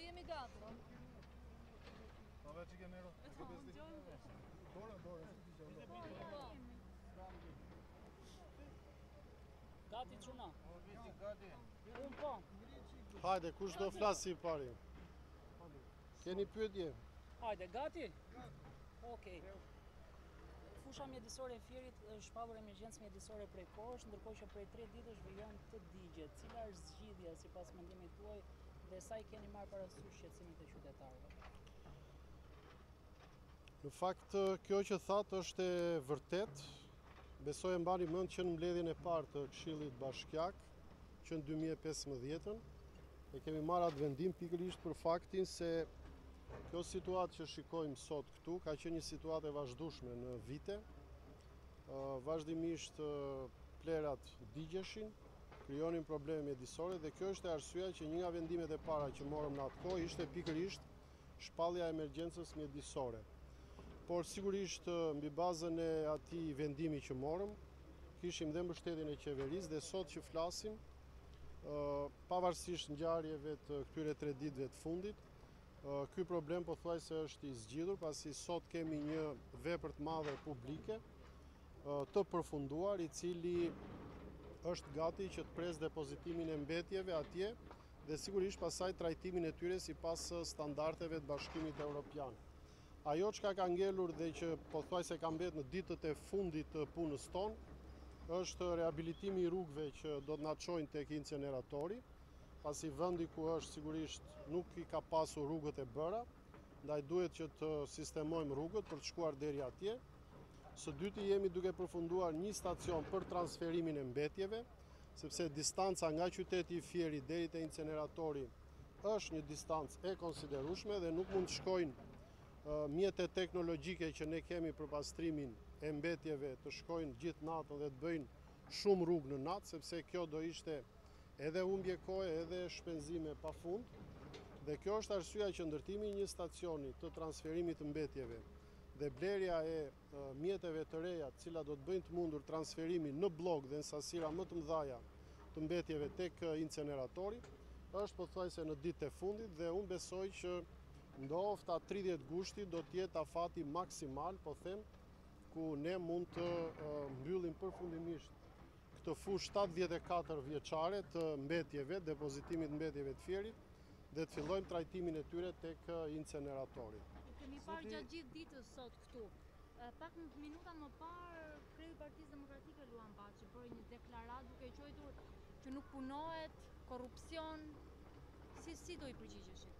jemi gati. Vabbè, ci nero. Gati çuna. Unë po. Hajde, kush do flasi i pari? Keni pyetje? Hajde, gati? Okej. Fusha mjedisore e Fierit është shpallur emergjencë mjedisore prej kohësh, ndërkohë që prej 3 ditësh vijon të digjet. Cila është zgjidhja sipas mendimit tuaj dhe sa i keni marrë parasysh shqetësimit e qytetarëve? Në fakt, kjo që thatë është e vërtet. Besoj e mbani mend që në mbledhjen e parë të Këshillit Bashkiak, që në 2015 e kemi marrë atë vendim pikërisht për faktin se kjo situatë që shikojmë sot këtu ka qenë një situatë e vazhdueshme në vite. Vazhdimisht plerat digjeshin, krijonin probleme mjedisore dhe kjo është e arsyeja që një nga vendimet e para që morëm në atë kohë ishte pikërisht shpallja e emergjencës mjedisore. Por sigurisht mbi bazën e atij vendimi që morëm, kishim dhe mbështetjen e qeverisë dhe sot që flasim, pavarësisht ngjarjeve të këtyre 3 ditëve të fundit, ky problem pothuajse është i zgjidhur pasi sot kemi një vepër të madhe publike të përfunduar i cili është gati që të pres depozitimin e mbetjeve atje dhe sigurisht pasaj trajtimin e tyre sipas standardeve të Bashkimit Evropian. Ajo çka ka ngelur dhe që pothuajse ka mbetur në ditët e fundit të punës tonë është rehabilitimi i rrugëve që do të na çojnë tek incineratori, pasi vendi ku është sigurisht nuk i ka pasur rrugët e bëra, ndaj duhet që të sistemojmë rrugët për të shkuar deri atje. Së dyti jemi duke përfunduar një stacion për transferimin e mbetjeve, sepse distanca nga qyteti i Fierit deri te incineratori është një distancë e konsiderueshme dhe nuk mund të shkojnë mjetet teknologjike që ne kemi për pastrimin e mbetjeve të shkojnë gjithë natën dhe të bëjnë shumë rrugë në natë, sepse kjo do ishte edhe humbje kohe, edhe shpenzime pafund. Dhe kjo është arsyeja që ndërtimi i një stacioni të transferimit të mbetjeve dhe blerja e mjeteve të reja, të cilat do të bëjnë të mundur transferimin në blok dhe në sasira më të mëdha të mbetjeve tek incineratori, është pothuajse në ditët e fundit dhe unë besoj që ndofta 30 gushti do të jetë afati maksimal, po them, ku ne mund të mbyllim përfundimisht këtë fushë 74 vjeçare të mbetjeve, depozitimit mbetjeve të Fierit, dhe të fillojmë trajtimin e tyre tek incineratori. Kemi parë gjatë gjithë ditës sot këtu. Pak minuta më parë, kreu i Partisë Demokratike Luan Baçi bëri një deklaratë duke quajtur që nuk punohet, korrupsion. Si do i përgjigjeshit?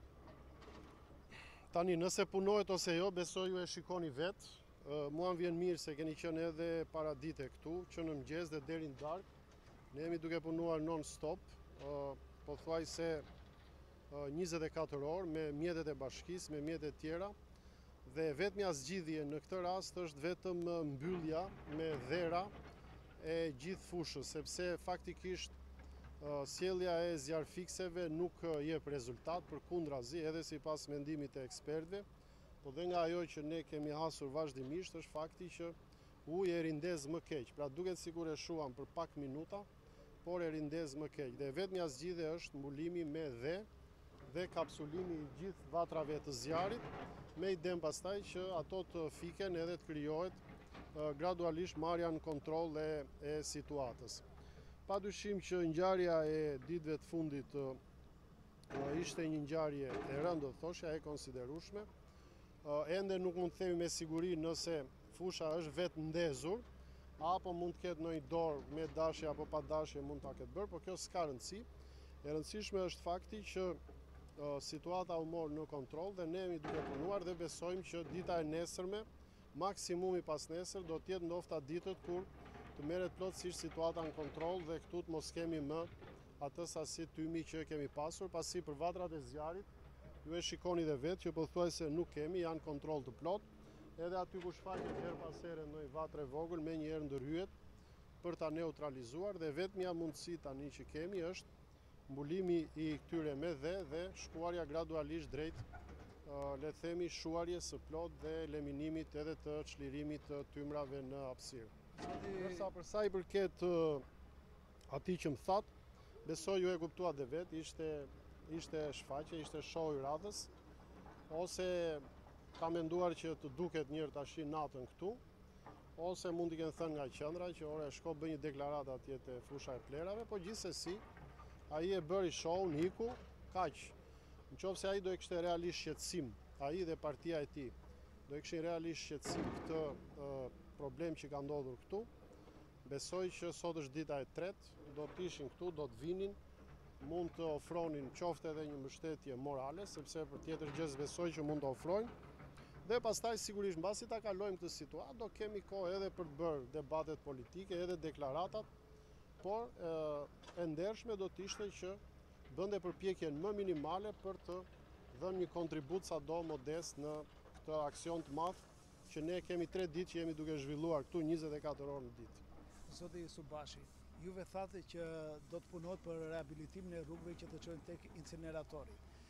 Tani, nëse punohet ose jo, besoj ju e shikoni vetë. Mua më vjen mirë se keni qenë edhe para dite këtu, që në mëngjes dhe deri në darkë. Ne jemi duke punuar non-stop, pothuajse 24 orë me mjetet e bashkisë, me mjetet tjera. Dhe vetmja zgjidhje në këtë rast është vetëm mbyllja me dhera e gjithë fushës, sepse faktikisht sjellja e zjarfikseve nuk jep rezultat, përkundrazi edhe sipas mendimit të ekspertëve, po dhe nga ajo që ne kemi hasur vazhdimisht është fakti që uji e rindez më keq. Pra duket sikur e shuam për pak minuta, por e rindez më keq. Dhe vetmja zgjidhje është mbulimi me dhe kapsulimi i gjithë vatrave të zjarit, me idem pastaj që ato të fiken edhe të krijohet gradualisht marrja në kontroll e situatës. Padyshim që ngjarja e ditëve të fundit ishte një ngjarje e rëndë, thoshja e konsiderueshme. Ende nuk mund të themi me siguri nëse fusha është vetë ndezur, apo mund të ketë ndonjë dorë me dashje apo pa dashje mund ta ketë bërë, por kjo s'ka rëndësi. E rëndësishme është fakti që situata u mor në kontroll dhe ne jemi duke punuar dhe besojmë që dita e nesërme, maksimumi pas nesër, do të jetë ndofta ditët kur të merret plotësisht situata në kontroll dhe këtu të mos kemi më atë sasi tymi që kemi pasur, pasi për vatrat e zjarit, ju e shikoni dhe vetë që pothuajse nuk kemi, janë kontroll të plot, edhe aty ku shfaqet her pas here ndonjë vatre vogël me një herë ndërhyet për ta neutralizuar dhe vetmja mundësi tani që kemi është mbulimi i këtyre me dhe shkuarja gradualisht drejt le të themi shuarjes së plot dhe eliminimit edhe të çlirimit të tymrave në hapësirë. Ndërsa për sa i përket atij që më thatë, besoj ju e kuptuat dhe vetë, ishte ishte shfaqje, ishte show i radhës, ose ka menduar që të duket njërë tash natën këtu, ose mund t'i kenë thënë nga qendra që ore shko bëj një deklaratë atje te fusha e plerave, po gjithsesi ai e bëri show, niku, kaq. Nëse ai do e kishte realisht shqetësim, ai dhe partia e tij do e kishin realisht shqetësim këtë problem që ka ndodhur këtu, besoj që sot është dita e tretë, do të ishin këtu, do të vinin, mund të ofronin qoftë edhe një mbështetje morale, sepse për tjetër gjë besoj që mund të ofrojnë. Dhe pastaj sigurisht mbasi ta kalojmë këtë situatë, do kemi kohë edhe për të bërë debatet politike, edhe deklaratat, por e ndershme do të ishte që bënde përpjekjen më minimale për të dhënë një kontribut sado modest në këtë aksion të madh që ne kemi 3 ditë që jemi duke zhvilluar këtu 24 orë në ditë. Zoti Subashi, juve thate që do të punohet për rehabilitimin e rrugëve që të çojnë tek incineratori.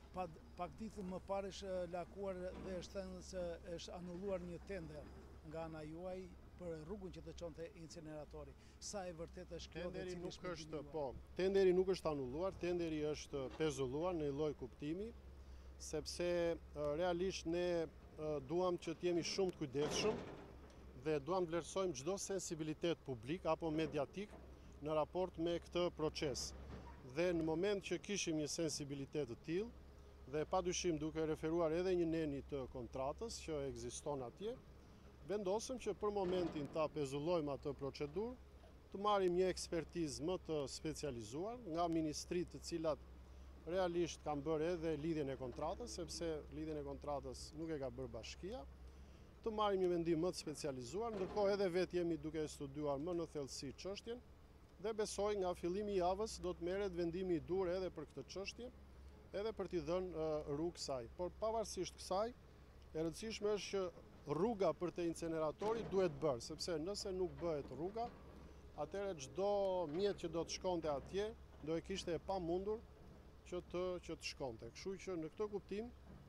Pak ditë më parë është lakuar dhe është thënë se është anulluar një tender nga ana juaj për rrugën që të çonte incineratori. Sa e vërtet është kjo? Tenderi nuk është, tenderi nuk është anulluar, tenderi është pezulluar në një lloj kuptimi, sepse realisht ne duam që të jemi shumë të kujdesshëm dhe duam të vlerësojmë çdo sensibilitet publik apo mediatik në raport me këtë proces. Dhe në moment që kishim një sensibilitet të tillë, dhe padyshim duke referuar edhe një neni të kontratës që ekziston atje, vendosëm që për momentin ta pezullojmë atë procedurë, të marrim një ekspertizë më të specializuar nga ministritë të cilat realisht kanë bërë edhe lidhjen e kontratës, sepse lidhjen e kontratës nuk e ka bërë bashkia, të marrim një vendim më të specializuar, ndërkohë edhe vetë jemi duke studiuar më në thellësi çështjen dhe besoj nga fillimi i javës do të merret vendimi i dur edhe për këtë çështje, edhe për t'i dhënë rrugë saj. Por pavarësisht kësaj, e rëndësishme është që rruga për te incineratori duhet bërë, sepse nëse nuk bëhet rruga, atëherë çdo mjet që do të shkonte atje, do e kishte e pamundur që të shkonte. Kështu që në këtë kuptim,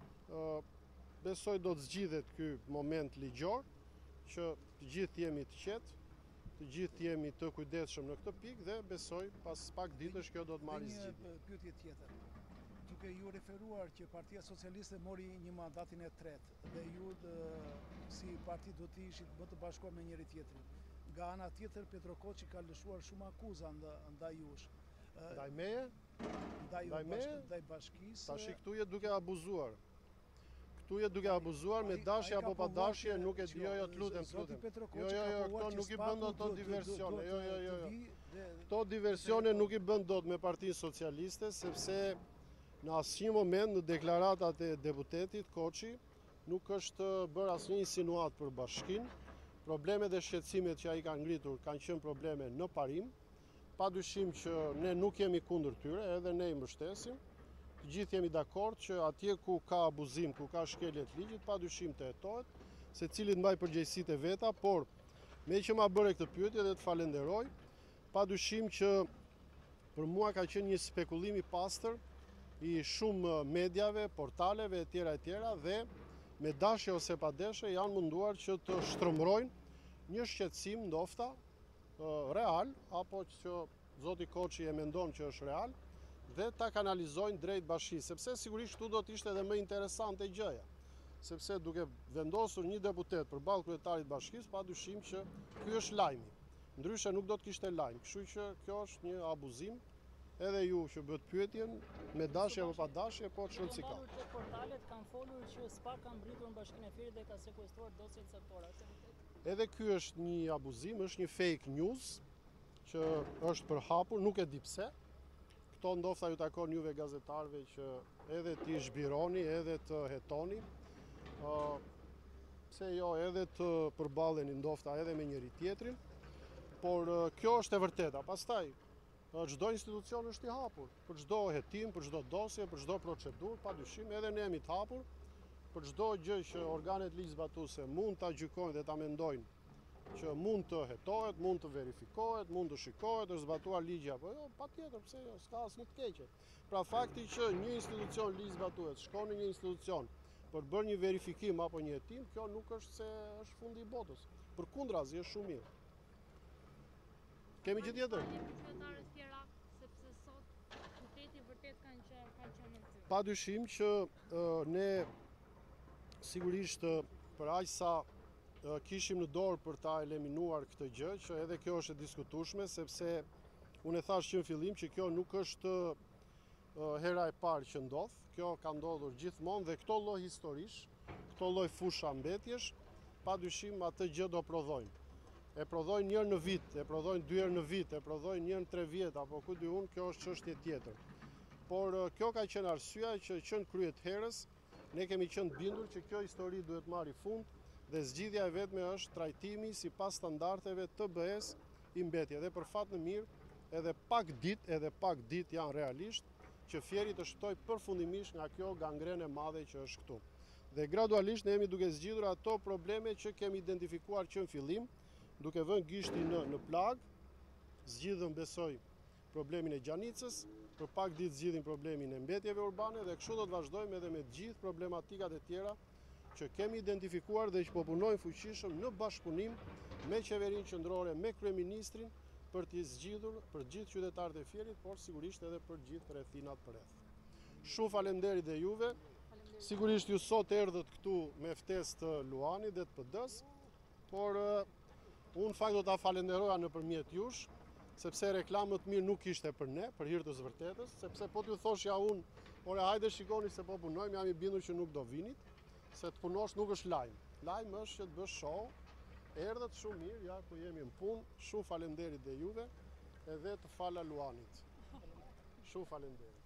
besoj do të zgjidhet ky moment ligjor, që të gjithë jemi të qetë, të gjithë jemi të kujdesshëm në këtë pikë dhe besoj pas pak ditësh kjo do të marrë zgjidhje. Një pyetje tjetër. Duke ju referuar që Partia Socialiste mori një mandatin e tretë dhe ju si parti do të ishit më të bashkuar me njëri tjetrin. Nga ana tjetër Petro Koçi ka lëshuar shumë akuza ndaj jush. Ndaj meje? Ndaj bashkisë. Tash këtu je duke abuzuar. Këtu je duke abuzuar me dashje apo pa dashje, nuk e di, jo, të lutem. Jo, këto nuk i bën dot diversione. Jo. Këto diversione nuk i bën dot me Partinë Socialiste, sepse në asnjë moment në deklaratat e deputetit Koçi nuk është bërë asnjë insinuat për bashkinë. Problemet dhe shqetësimet që ai ka ngritur kanë qenë probleme në parim. Padyshim që ne nuk jemi kundër tyre, edhe ne i mbështesim. Të gjithë jemi dakord që atje ku ka abuzim, ku ka shkelje të ligjit, padyshim të hetohet, secili të mbaj përgjegjësitë e veta, por me që ma bëre këtë pyetje dhe të falenderoj, padyshim që për mua ka qenë një spekullim i pastër i shumë mediave, portaleve etj. Dhe me dashje ose pa dashje janë munduar që të shtrëmbrojnë një shqetësim ndofta real, apo që zoti Koçi e mendon që është real, dhe ta kanalizojnë drejt bashkisë, sepse sigurisht këtu do të ishte edhe më interesante gjëja. Sepse duke vendosur një deputet përballë kryetarit bashkisë, padyshim që ky është lajmi. Ndryshe nuk do të kishte lajm. Kështu që kjo është një abuzim. Edhe ju që bëhet pyetjen, me dashje apo pa dashje, po çon si ka. Portalet kanë folur që SPA ka mbritur në Bashkinë e Firit dhe ka sekuestruar dosjet caktuara. Edhe ky është një abuzim, është një fake news që është përhapur, nuk e di pse. Këto ndofta ju takon juve gazetarëve që edhe t'i zhbironi, edhe të hetoni. Pse jo, edhe të përballeni ndofta edhe me njëri tjetrin. Por kjo është e vërteta. Pastaj çdo institucion është i hapur, për çdo hetim, për çdo dosje, për çdo procedurë, padyshim edhe ne jemi të hapur për çdo gjë që organet ligjzbatuese mund ta gjykojnë dhe ta mendojnë që mund të hetohet, mund të verifikohet, mund të shikohet, është zbatuar ligji apo jo, patjetër, pse jo, s'ka asnjë të keqe. Pra fakti që një institucion ligjzbatues shkon në një institucion për bërë një verifikim apo një hetim, kjo nuk është se është fundi i botës. Përkundrazi është shumë mirë. Kemi gjë tjetër? Qytetarët Pirak, sepse sot qyteti vërtet kanë qenë Padyshim që ne sigurisht për aq sa kishim në dorë për ta eliminuar këtë gjë, që edhe kjo është e diskutueshme, sepse unë e thash që në fillim që kjo nuk është hera e parë që ndodh, kjo ka ndodhur gjithmonë dhe këto lloj historish, këto lloj fusha mbetjesh, padyshim atë gjë do prodhojnë. E prodhojnë njërë në vit, e prodhojnë 2 herë në vit, e prodhojnë njërë në 3 vjet, apo ku di unë, kjo është çështje tjetër. Por kjo ka qenë arsyeja që në kryet herës, ne kemi qenë bindur që kjo histori duhet marrë fund dhe zgjidhja e vetme është trajtimi sipas standardeve të BE-s i mbetje. Dhe për fat në mirë, edhe pak ditë janë realisht që Fieri të shtojë përfundimisht nga kjo gangrenë e madhe që është këtu. Dhe gradualisht ne jemi duke zgjidhur ato probleme që kemi identifikuar që në fillim, duke vënë gishtin në plag, zgjidhëm besoj problemin e Gjanicës, për pak ditë zgjidhim problemin e mbetjeve urbane dhe kështu do të vazhdojmë edhe me gjithë problematikat e tjera që kemi identifikuar dhe që po punojmë fuqishëm në bashkëpunim me qeverinë qendrore, me kryeministrin për t'i zgjidhur për gjithë qytetarët e Fierit, por sigurisht edhe për gjithë rrethinat përreth. Shumë faleminderit dhe juve. Sigurisht ju sot erdhët këtu me ftesë të Luanit dhe të PD-s, por unë fakt do ta falenderoja nëpërmjet jush, sepse reklamët mirë nuk ishte për ne, për hir të së vërtetës, sepse po t'ju thoshja unë, ore hajde shikoni se po punojmë, jam i bindur që nuk do vinit, se të punosh nuk është lajm. Lajm është që të bësh show, erdhët shumë mirë, ja ku jemi në punë, shumë faleminderit dhe juve, edhe të fala Luanit. Shumë faleminderit.